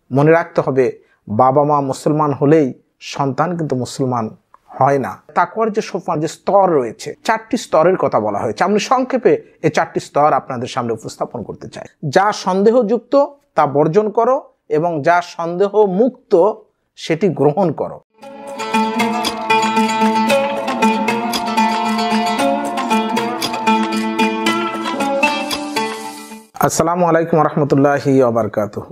মনে রাখতে হবে বাবা মা মুসলমান হলেই সন্তান কিন্তু মুসলমান হয় না। তাকওয়ার যে সোপান, যে স্তর রয়েছে, 4টি স্তরের কথা বলা হয়েছে। আমি সংক্ষেপে এই 4টি স্তর আপনাদের সামনে উপস্থাপন করতে চাই। যা সন্দেহযুক্ত তা বর্জন করো এবং যা সন্দেহ মুক্ত সেটি গ্রহণ করো। আসসালামু আলাইকুম রহমতুল্লাহি ওয়া বারাকাতুহু।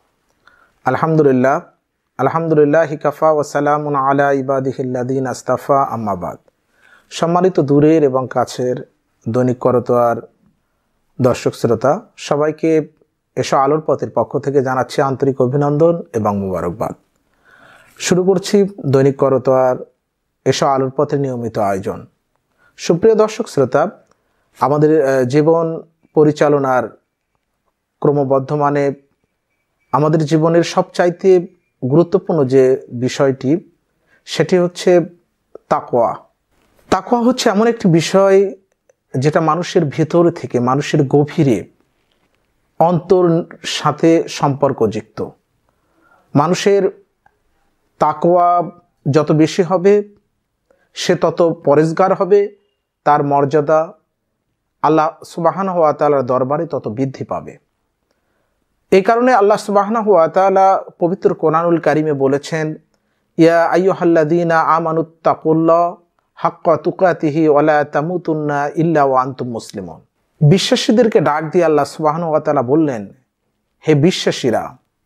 আলহামদুলিল্লাহ কাফা ওয়া সালামুন আলা ইবাদিহিল্লাযিনা আসতাফা, আম্মা বাদ। সম্মানিত দূরের এবং কাছের দৈনিক করতোয়ার দর্শক শ্রোতা সবাইকে এসো আলোর পথের পক্ষ থেকে জানাচ্ছি আন্তরিক অভিনন্দন এবং মুবারকবাদ। শুরু করছি দৈনিক করতোয়ার এসো আলোর পথের নিয়মিত আয়োজন। সুপ্রিয় দর্শক শ্রোতা, আমাদের জীবন পরিচালনার ক্রমবর্ধমানে আমাদের জীবনের সবচাইতে গুরুত্বপূর্ণ যে বিষয়টি সেটি হচ্ছে তাকওয়া। তাকওয়া হচ্ছে এমন একটি বিষয় যেটা মানুষের ভেতর থেকে, মানুষের গভীরে অন্তর সাথে সম্পর্কযুক্ত। মানুষের তাকওয়া যত বেশি হবে সে তত পরেজগার হবে, তার মর্যাদা আল্লাহ সুবহানাহু ওয়া তাআলার দরবারে তত বৃদ্ধি পাবে। এই কারণে আল্লাহ সুবহানাহু ওয়া তাআলা পবিত্র কোরআনুল কারিমে বলেছেন, ইয়া আইয়ুহাল্লাযীনা আমানুত্তাকুল্লাহ হাক্কা তুকাতিহি ওয়া লা তামুতুন্না ইল্লা ওয়া আনতুম মুসলিমুন। বিশ্বাসীদেরকে ডাক দিয়ে আল্লাহ সুবহানাহু ওয়া তাআলা বললেন, হে বিশ্বাসীরা,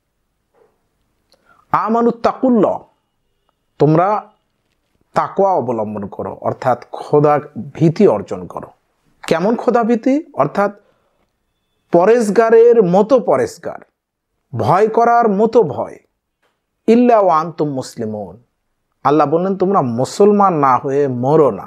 আমানুত্তাকুল্লাহ, তোমরা তাকওয়া অবলম্বন করো, অর্থাৎ খোদা ভীতি অর্জন করো। কেমন খোদা ভীতি? অর্থাৎ পরেজগারের মতো পরেজগার, ভয় করার মতো ভয়। ইল্লা ওয়া আনতুম মুসলিমুন, আল্লাহ বললেন তোমরা মুসলমান না হয়ে মরো না।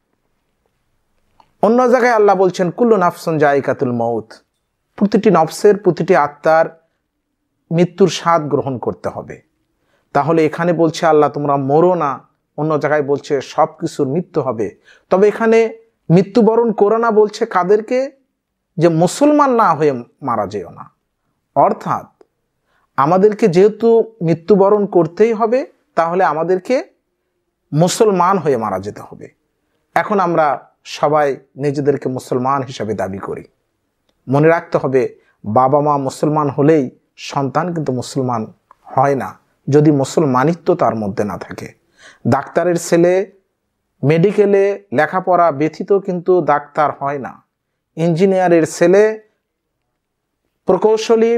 অন্য জায়গায় আল্লাহ বলছেন কুল্লু নাফসুন যায়িকাতুল মউত, প্রতিটি নফসের, প্রতিটি আত্মার মৃত্যুর স্বাদ গ্রহণ করতে হবে। তাহলে এখানে বলছে আল্লাহ তোমরা মরো না, অন্য জায়গায় বলছে সব কিছুর মৃত্যু হবে। তবে এখানে মৃত্যুবরণ করো না বলছে কাদেরকে? যে মুসলমান না হয়ে মারা যেও না। অর্থাৎ আমাদেরকে যেহেতু মৃত্যুবরণ করতেই হবে, তাহলে আমাদেরকে মুসলমান হয়ে মারা যেতে হবে। এখন আমরা সবাই নিজেদেরকে মুসলমান হিসাবে দাবি করি। মনে রাখতে হবে বাবা মা মুসলমান হলেই সন্তান কিন্তু মুসলমান হয় না, যদি মুসলমানিত্ব তার মধ্যে না থাকে। ডাক্তারের ছেলে মেডিকেলে লেখাপড়া ব্যতীত কিন্তু ডাক্তার হয় না। ইঞ্জিনিয়ারের ছেলে প্রকৌশলী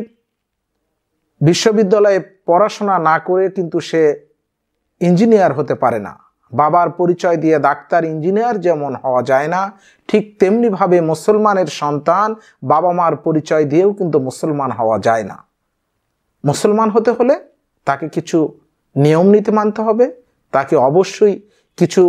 বিশ্ববিদ্যালয়ে পড়াশোনা না করে কিন্তু সে ইঞ্জিনিয়ার হতে পারে না। বাবার পরিচয় দিয়ে ডাক্তার ইঞ্জিনিয়ার যেমন হওয়া যায় না, ঠিক তেমনিভাবে মুসলমানের সন্তান বাবা মার পরিচয় দিয়েও কিন্তু মুসলমান হওয়া যায় না। মুসলমান হতে হলে তাকে কিছু নিয়ম নীতি মানতে হবে, তাকে অবশ্যই কিছু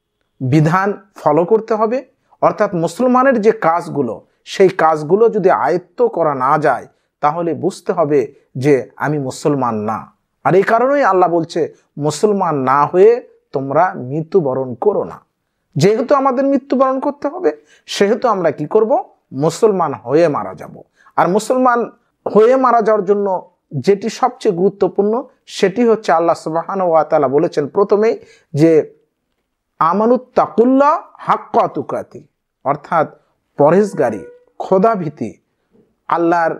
বিধান ফলো করতে হবে। অর্থাৎ মুসলমানের যে কাজগুলো, সেই কাজগুলো যদি আয়ত্ত করা না যায় তাহলে বুঝতে হবে যে আমি মুসলমান না। আর এই কারণেই আল্লাহ বলছে মুসলমান না হয়ে তোমরা মৃত্যুবরণ করো না। যেহেতু আমাদের মৃত্যুবরণ করতে হবে, সেহেতু আমরা কি করব? মুসলমান হয়ে মারা যাব। আর মুসলমান হয়ে মারা যাওয়ার জন্য যেটি সবচেয়ে গুরুত্বপূর্ণ সেটি হচ্ছে আল্লাহ সুবহানাহু ওয়া তাআলা বলেছেন প্রথমেই যে আমানুত্তাকুল্লাহ হাক্কা তুকাতি, অর্থাৎ পরেজগারি, খোদাভীতি, আল্লাহর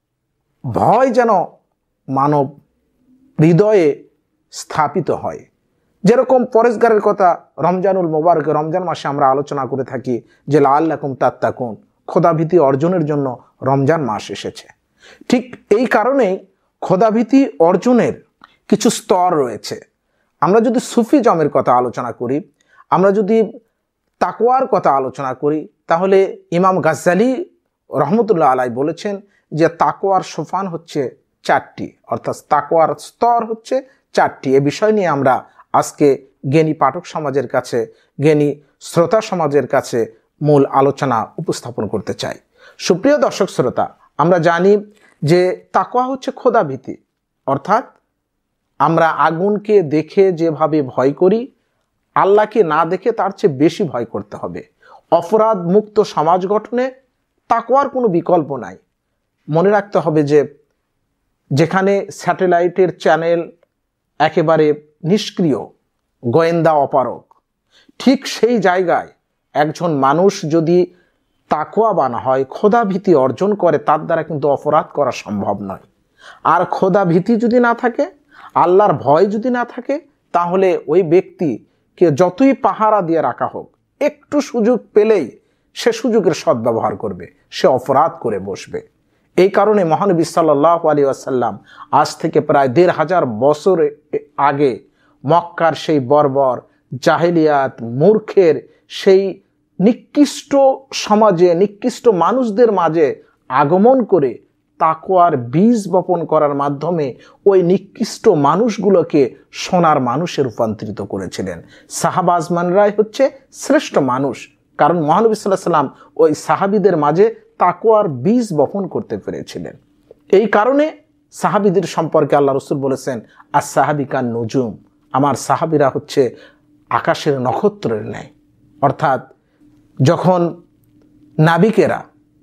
ভয় যেন মানব হৃদয়ে স্থাপিত হয়। যেরকম পরেজগারের কথা রমজানুল মোবারক, রমজান মাসে আমরা আলোচনা করে থাকি যে লাআল্লাকুম তাত্তাকুন, খোদাভীতি অর্জনের জন্য রমজান মাস এসেছে। ঠিক এই কারণেই খোদাভীতি অর্জনের কিছু স্তর রয়েছে। আমরা যদি সুফিজমের কথা আলোচনা করি, আমরা যদি তাকওয়ার কথা আলোচনা করি, তাহলে ইমাম গাজ্জালি রহমতুল্লাহ আলাইহি বলেছেন যে তাকওয়ার সোপান হচ্ছে 4টি, অর্থাৎ তাকওয়ার স্তর হচ্ছে 4টি। এ বিষয় নিয়ে আমরা আজকে জ্ঞানী পাঠক সমাজের কাছে, জ্ঞানী শ্রোতা সমাজের কাছে মূল আলোচনা উপস্থাপন করতে চাই। সুপ্রিয় দর্শক শ্রোতা, আমরা জানি যে তাকওয়া হচ্ছে খোদাভীতি, অর্থাৎ আমরা আগুনকে দেখে যেভাবে ভয় করি, আল্লাহকে না দেখে তার চেয়ে বেশি ভয় করতে হবে। অপরাধ মুক্ত সমাজ গঠনে তাকওয়ার কোনো বিকল্প নাই। মনে রাখতে হবে যে যেখানে স্যাটেলাইটের চ্যানেল একেবারে নিষ্ক্রিয়, গোয়েন্দা অপারগ, ঠিক সেই জায়গায় একজন মানুষ যদি তাকওয়াবান হয়, খোদাভীতি অর্জন করে, তার দ্বারা কিন্তু অপরাধ করা সম্ভব নয়। আর খোদাভীতি যদি না থাকে, আল্লাহর ভয় যদি না থাকে, তাহলে ওই ব্যক্তিকে যতই পাহারা দিয়ে রাখা হোক, একটু সুযোগ পেলেই সে সুযোগের সদ্ব্যবহার করবে, সে অপরাধ করে বসবে। এই কারণে মহানবী সাল্লাল্লাহু আলাইহি ওয়াসাল্লাম আজ থেকে প্রায় ১৫০০ বছর আগে মক্কার সেই বর্বর জাহেলিয়াত মূর্খের সেই নিকৃষ্ট সমাজে, নিকৃষ্ট মানুষদের মাঝে আগমন করে তাকওয়ার বীজ বপন করার মাধ্যমে ওই নিকৃষ্ট মানুষগুলোকে সোনার মানুষে রূপান্তরিত করেছিলেন। সাহাবা আজমানরাই হচ্ছে শ্রেষ্ঠ মানুষ, কারণ মহানবী সাল্লাল্লাহু আলাইহি ওয়াসাল্লাম ওই সাহাবীদের মাঝে তাকওয়ার বীজ বপন করতে পেরেছিলেন। এই কারণে সাহাবীদের সম্পর্কে আল্লাহ রাসূল বলেছেন, আর সাহাবিকান নুজুম, আমার সাহাবীরা হচ্ছে আকাশের নক্ষত্রের ন্যায়। অর্থাৎ যখন নাবিকেরা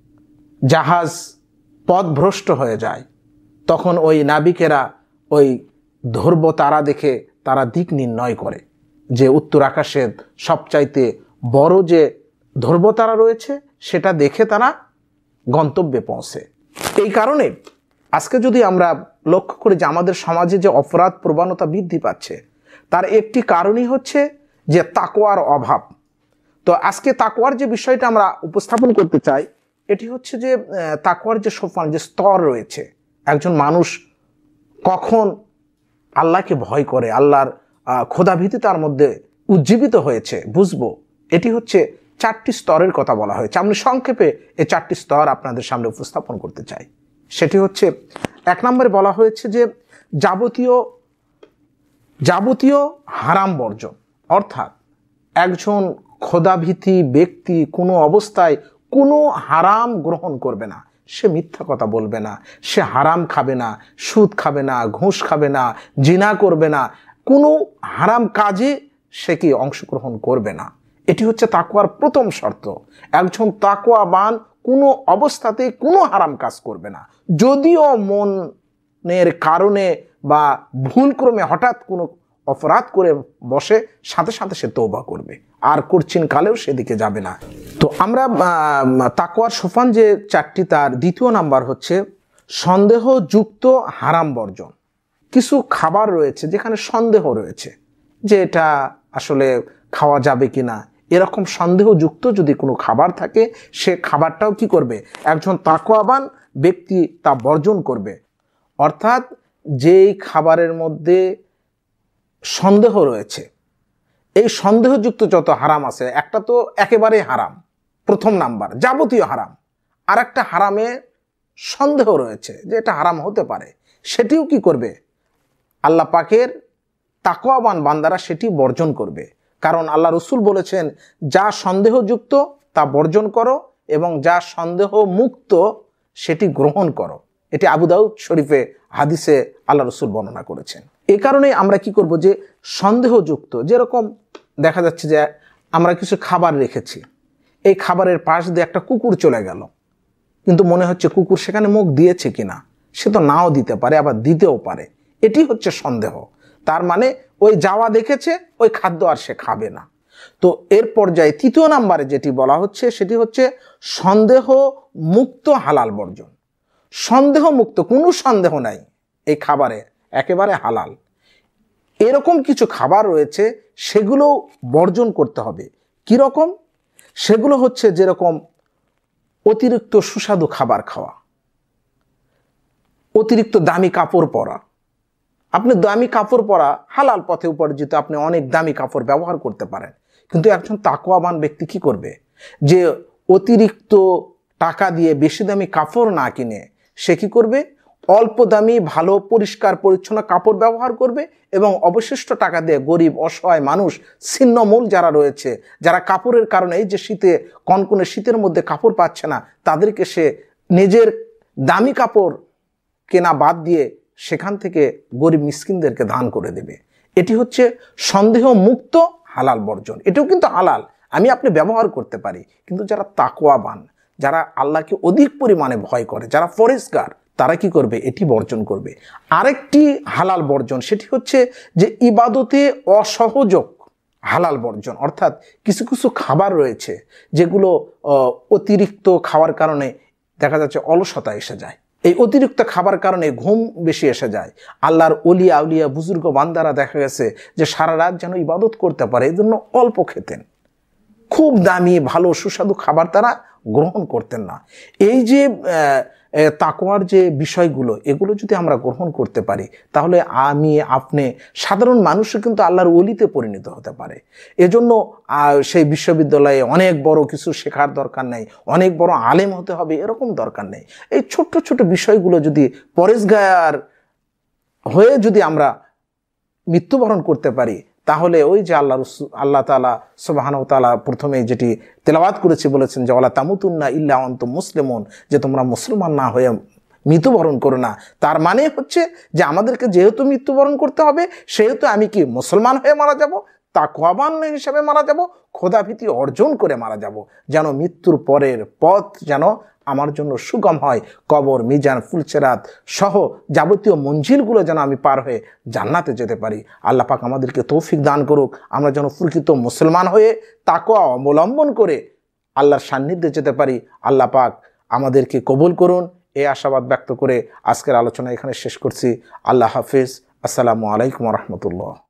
জাহাজ পথভ্রষ্ট হয়ে যায়, তখন ওই নাবিকেরা ওই ধ্রুব তারা দেখে তারা দিক নির্ণয় করে যে উত্তর আকাশের সবচাইতে বড় যে ধ্রুব তারা রয়েছে সেটা দেখে তারা গন্তব্যে পৌঁছে। এই কারণে আজকে যদি আমরা লক্ষ্য করি যে আমাদের সমাজে যে অপরাধ প্রবণতা বৃদ্ধি পাচ্ছে, তার একটি কারণই হচ্ছে যে তাকওয়ার অভাব। তো আজকে তাকওয়ার যে বিষয়টা আমরা উপস্থাপন করতে চাই, এটি হচ্ছে যে তাকওয়ার যে সোপান, যে স্তর রয়েছে, একজন মানুষ কখন আল্লাহকে ভয় করে, আল্লাহর খোদাভীতি তার মধ্যে উজ্জীবিত হয়েছে বুঝবো। এটি হচ্ছে 4টি স্তরের কথা বলা হয়েছে। আমি সংক্ষেপে এই 4টি স্তর আপনাদের সামনে উপস্থাপন করতে চাই। সেটি হচ্ছে, 1 নম্বরে বলা হয়েছে যে যাবতীয় হারাম বর্জন। অর্থাৎ একজন খোদাভীতি ব্যক্তি কোনো অবস্থায় কোনো হারাম গ্রহণ করবে না, সে মিথ্যা কথা বলবে না, সে হারাম খাবে না, সুদ খাবে না, ঘুষ খাবে না, জিনা করবে না, কোনো হারাম কাজে সে কি অংশগ্রহণ করবে না। এটি হচ্ছে তাকওয়ার প্রথম শর্ত। একজন তাকওয়াবান কোনো অবস্থাতেই কোনো হারাম কাজ করবে না। যদিও মনের কারণে বা ভুলক্রমে হঠাৎ কোনো অপরাধ করে বসে, সাথে সাথে সে তওবা করবে, আর করছিন কালেও সেদিকে যাবে না। তো আমরা তাকওয়ার সোপান যে 4টি, তার 2য় নাম্বার হচ্ছে সন্দেহযুক্ত হারাম বর্জন। কিছু খাবার রয়েছে যেখানে সন্দেহ রয়েছে যে এটা আসলে খাওয়া যাবে কিনা, এরকম সন্দেহযুক্ত যদি কোনো খাবার থাকে, সে খাবারটাও কি করবে, একজন তাকওয়াবান ব্যক্তি তা বর্জন করবে। অর্থাৎ যেই খাবারের মধ্যে সন্দেহ রয়েছে, এই সন্দেহযুক্ত যত হারাম আছে, একটা তো একেবারেই হারাম, প্রথম নাম্বার যাবতীয় হারাম, আর একটা হারামে সন্দেহ রয়েছে যে এটা হারাম হতে পারে, সেটিও কি করবে, আল্লাহ পাকের তাকওয়াবান বান্দারা সেটি বর্জন করবে। কারণ আল্লাহ রাসূল বলেছেন, যা সন্দেহযুক্ত তা বর্জন করো এবং যা সন্দেহ মুক্ত সেটি গ্রহণ করো। এটি আবু দাউদ শরীফে হাদিসে আল্লাহ রাসূল বর্ণনা করেছেন। এই কারণে আমরা কি করব, যে সন্দেহযুক্ত, যেরকম দেখা যাচ্ছে যে আমরা কিছু খাবার রেখেছি, এই খাবারের পাশ দিয়ে একটা কুকুর চলে গেল, কিন্তু মনে হচ্ছে কুকুর সেখানে মুখ দিয়েছে কিনা, সে তো নাও দিতে পারে, আবার দিতেও পারে, এটি হচ্ছে সন্দেহ। তার মানে ওই যাওয়া দেখেছে, ওই খাদ্য আর সে খাবে না। তো এর পর্যায়ে 3য় নাম্বারে যেটি বলা হচ্ছে সেটি হচ্ছে সন্দেহ মুক্ত হালাল বর্জন। সন্দেহ মুক্ত, কোনো সন্দেহ নাই এই খাবারে, একেবারে হালাল, এরকম কিছু খাবার রয়েছে, সেগুলো বর্জন করতে হবে। কীরকম? সেগুলো হচ্ছে যেরকম অতিরিক্ত সুস্বাদু খাবার খাওয়া, অতিরিক্ত দামি কাপড় পরা। আপনি দামি কাপড় পরা হালাল পথে উপার্জিত, আপনি অনেক দামি কাপড় ব্যবহার করতে পারেন, কিন্তু একজন তাকওয়াবান ব্যক্তি কি করবে, যে অতিরিক্ত টাকা দিয়ে বেশি দামি কাপড় না কিনে সে কি করবে, অল্প দামি ভালো পরিষ্কার পরিচ্ছন্ন কাপড় ব্যবহার করবে এবং অবশিষ্ট টাকা দিয়ে গরিব অসহায় মানুষ, ছিন্নমূল যারা রয়েছে, যারা কাপড়ের কারণে এই যে শীতে, কনকনে শীতের মধ্যে কাপড় পাচ্ছে না, তাদেরকে সে নিজের দামি কাপড় কেনা বাদ দিয়ে সেখান থেকে গরিব মিসকিনদেরকে দান করে দেবে। এটি হচ্ছে সন্দেহ মুক্ত হালাল বর্জন। এটাও কিন্তু হালাল, আমি আপনি ব্যবহার করতে পারি, কিন্তু যারা তাকওয়াবান, যারা আল্লাহকে অধিক পরিমাণে ভয় করে, যারা পরেজগার, তারা কি করবে? এটি বর্জন করবে। আরেকটি হালাল বর্জন, সেটি হচ্ছে যে ইবাদতে অসহযোগ হালাল বর্জন। অর্থাৎ কিছু কিছু খাবার রয়েছে যেগুলো অতিরিক্ত খাওয়ার কারণে দেখা যাচ্ছে অলসতা এসে যায়। এই অতিরিক্ত খাবার কারণে ঘুম বেশি এসে যায়। আল্লাহর ওলিয়া আউলিয়া বুজুর্গ বান্দারা দেখা গেছে যে সারা রাত যেন ইবাদত করতে পারে, এই জন্য অল্প খেতেন। খুব দামি ভালো সুস্বাদু খাবার তারা গ্রহণ করতেন না। এই যে তাকওয়ার যে বিষয়গুলো, এগুলো যদি আমরা গ্রহণ করতে পারি, তাহলে আমি আপনি সাধারণ মানুষও কিন্তু আল্লাহর ওলিতে পরিণত হতে পারে। এজন্য সেই বিশ্ববিদ্যালয়ে অনেক বড় কিছু শেখার দরকার নেই, অনেক বড় আলেম হতে হবে এরকম দরকার নেই। এই ছোট্ট ছোট বিষয়গুলো যদি পরেশগার হয়ে যদি আমরা মৃত্যুবরণ করতে পারি, তাহলে ওই যে আল্লাহ তাআলা সুবহানাহু ওয়া তাআলা প্রথমে যেটি তেলাওয়াত করেছে বলেছেন যে ওয়ালা তামুতুন্না ইল্লা আনতুম মুসলিমুন, যে তোমরা মুসলমান না হয়ে মৃত্যুবরণ করো না। তার মানে হচ্ছে যে আমাদেরকে যেহেতু মৃত্যুবরণ করতে হবে, সেহেতু আমি কি মুসলমান হয়ে মারা যাব, তাকওয়াবান হিসেবে মারা যাব, খোদাভীতি অর্জন করে মারা যাব, যেন মৃত্যুর পরের পথ যেন আমার জন্য সুগম হয়। কবর, মিজান, ফুলসেরাত সহ যাবতীয় মঞ্জিলগুলো যেন আমি পার হয়ে জান্নাতে যেতে পারি। আল্লাহ পাক আমাদেরকে তৌফিক দান করুক, আমরা যেন প্রকৃত মুসলমান হয়ে তাকওয়া অবলম্বন করে আল্লাহর সান্নিধ্যে যেতে পারি। আল্লাহ পাক আমাদেরকে কবুল করুন। এই আশাবাদ ব্যক্ত করে আজকের আলোচনা এখানে শেষ করছি। আল্লাহ হাফিজ। আসসালামু আলাইকুম ওয়া রাহমাতুল্লাহ।